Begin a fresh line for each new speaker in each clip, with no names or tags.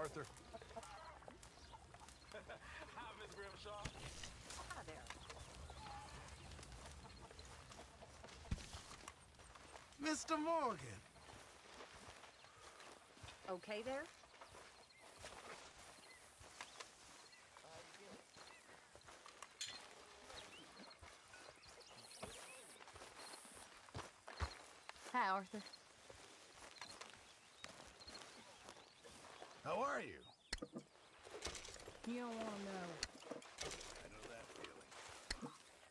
Arthur.
Hi, Miss Grimshaw.
Hi there.
Mr. Morgan.
Okay there? Hi, Arthur.
How are you?
You don't want to know.
I know that feeling.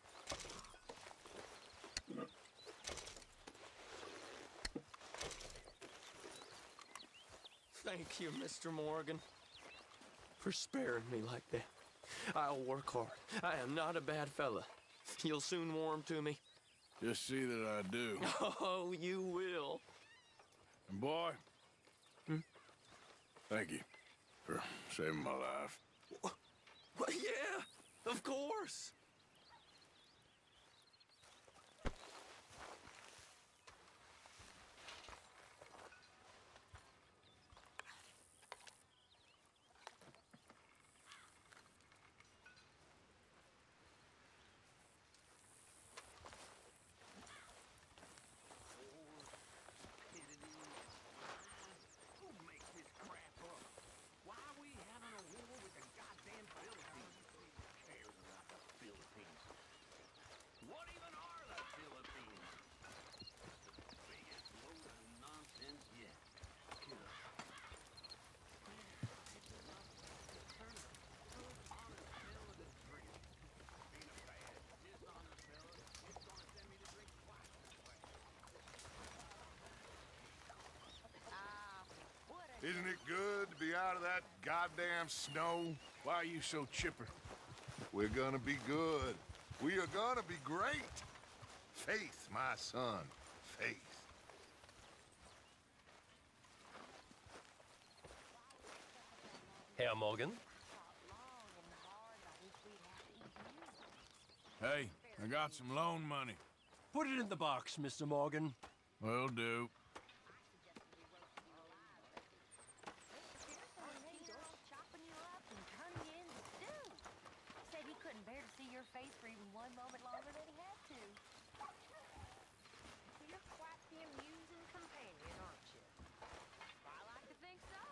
Thank you, Mr. Morgan, for sparing me like that. I'll work hard. I am not a bad fella. You'll soon warm to me.
Just see that I do.
Oh, you will.
And boy, thank you for saving my life.
Well, yeah, of course.
Who makes this crap up? Why are we having a war with the goddamn Philippines? Who cares about the Philippines? What even are the Philippines? The biggest load of nonsense yet. Get up. It's enough to turn a good, honest fella to drink. Being a bad, dishonest fella, it's gonna send me to drink twice as fast.
Isn't it good to be out of that goddamn snow? Why are you so chipper? We're gonna be good. We are gonna be great. Faith, my son. Faith.
Herr Morgan?
Hey, I got some loan money.
Put it in the box, Mr. Morgan.
Will do.
Chopping you up and turning you into stew. Said he couldn't bear to see your face for even one moment longer than he had to. You're quite the amusing companion, aren't you? I like to think so.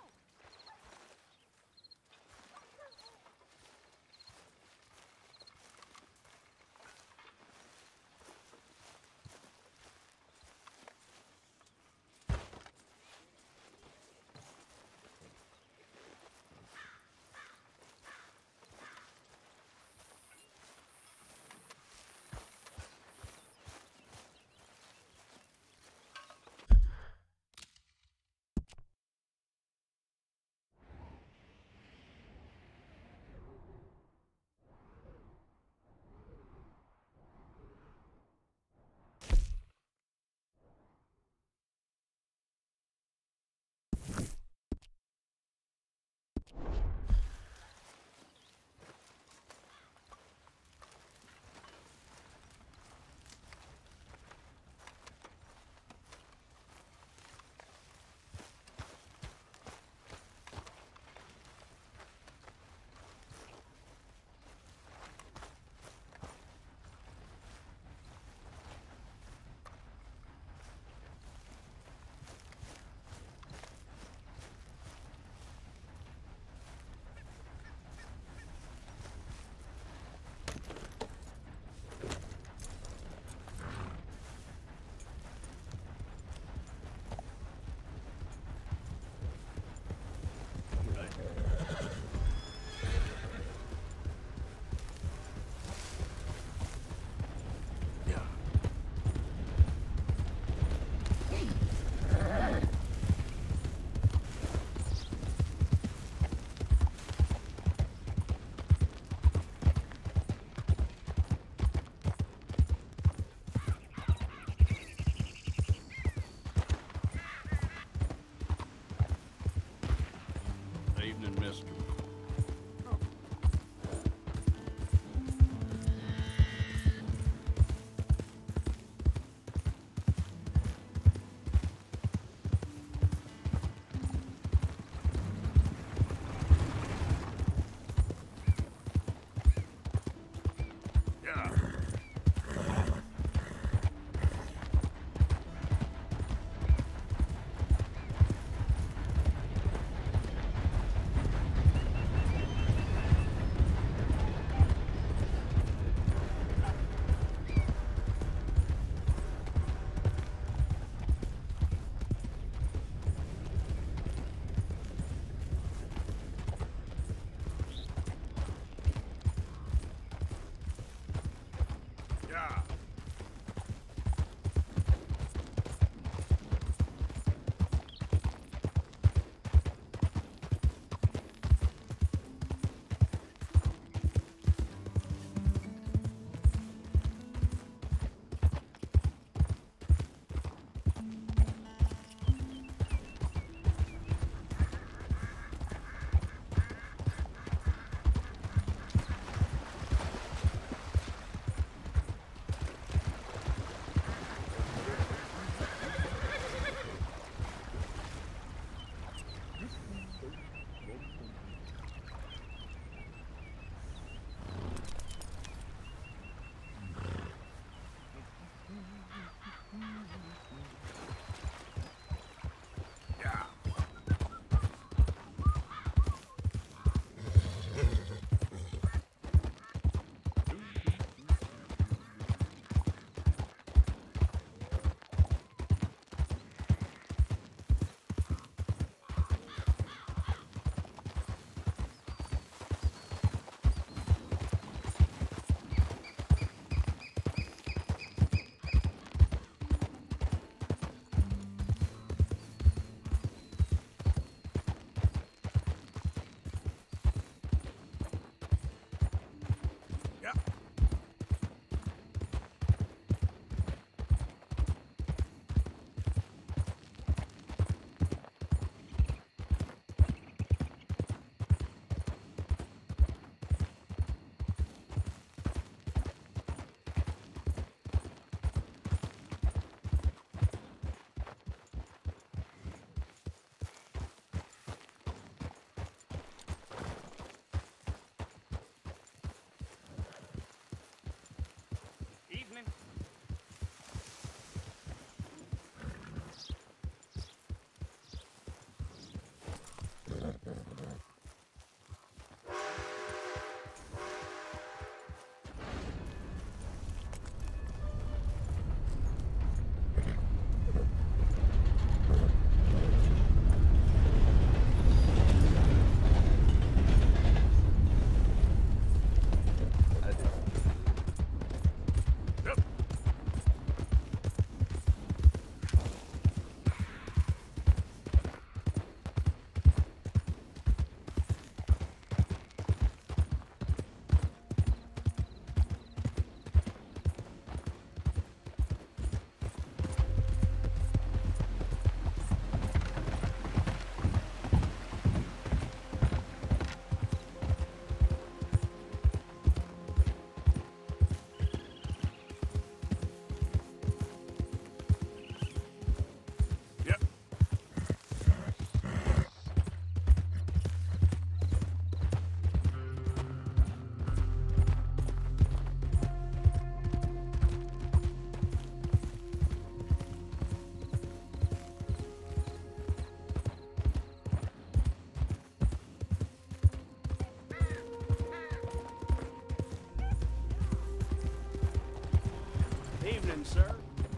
evening, sir.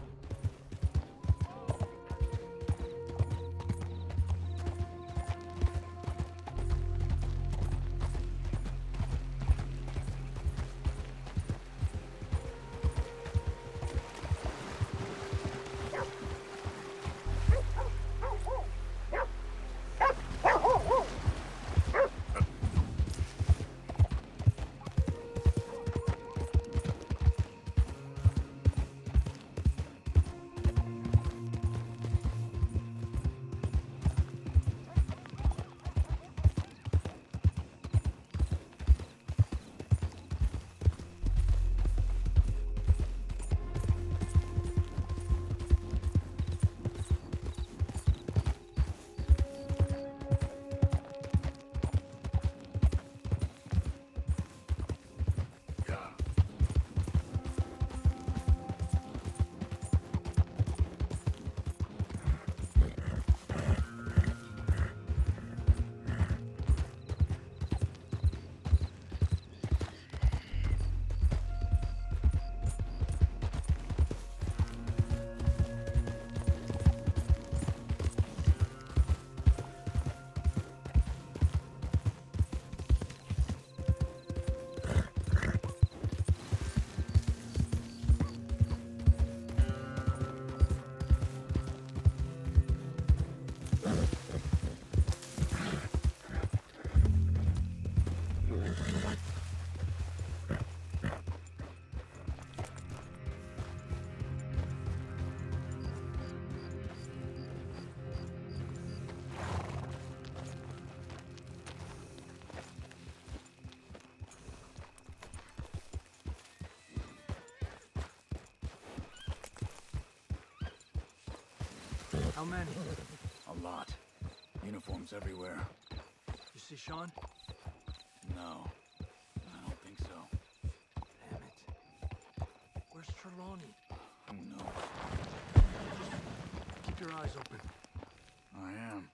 How many?
A lot. Uniforms everywhere.
You see Sean?
No, I don't think so.
Damn it. Where's Trelawney?
Who knows?
Keep your eyes open.
I am.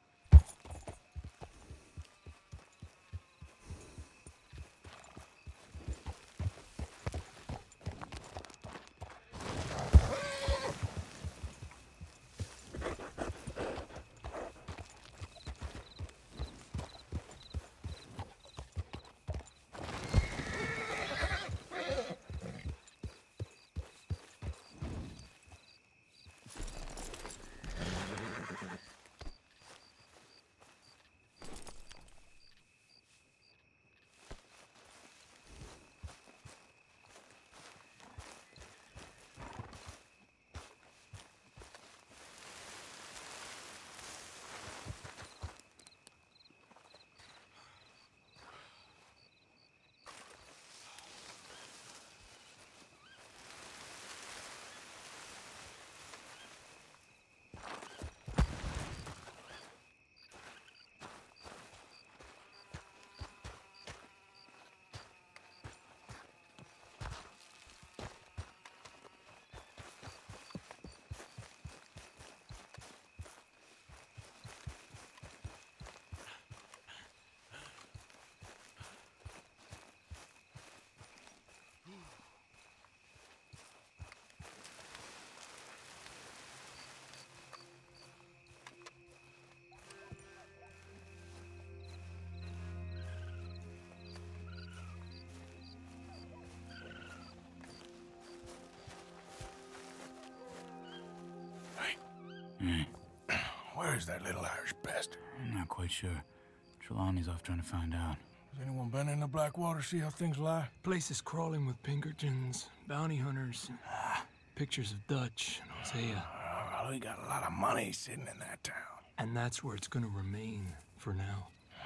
Where is that little Irish bastard?
I'm not quite sure. Trelawney's off trying to find out.
Has anyone been in the Blackwater, see how things lie?
Place is crawling with Pinkertons, bounty hunters, pictures of Dutch and Hosea.
Well, we got a lot of money sitting in that town.
And that's where it's gonna remain for now.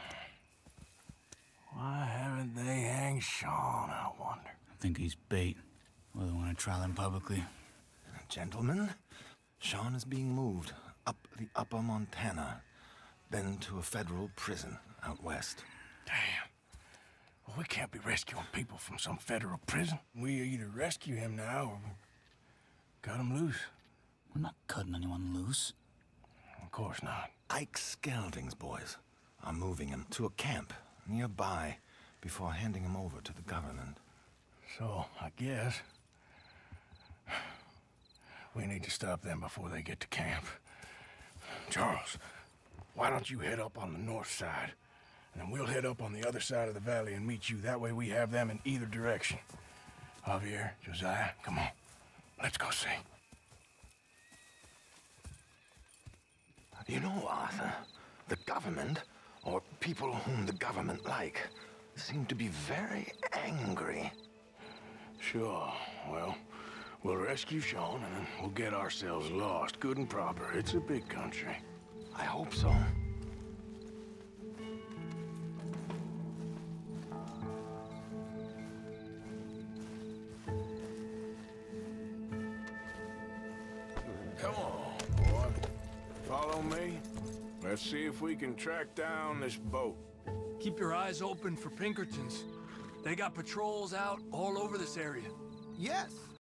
Why haven't they hanged Sean, I wonder?
I think he's bait. Well, they want to trial him publicly.
Gentlemen, Sean is being moved up the upper Montana, then to a federal prison out west.
Damn. Well, we can't be rescuing people from some federal prison. We either rescue him now or cut him loose.
We're not cutting anyone loose.
Of course not.
Ike Skelding's boys are moving him to a camp nearby before handing him over to the government.
So, I guess
We need to stop them before they get to camp. Charles, why don't you head up on the north side? And then we'll head up on the other side of the valley and meet you. That way we have them in either direction. Javier, Josiah, come on. Let's go see.
You know, Arthur, the government, or people whom the government like, seem to be very angry.
Sure, well, we'll rescue Sean and then we'll get ourselves lost, good and proper. It's a big country.
I hope so.
Come on, boy. Follow me. Let's see if we can track down this boat.
Keep your eyes open for Pinkertons. They got patrols out all over this area.
Yes,